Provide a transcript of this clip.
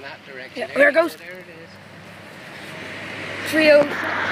that direction. Yeah, there it goes. There it is. 3-0.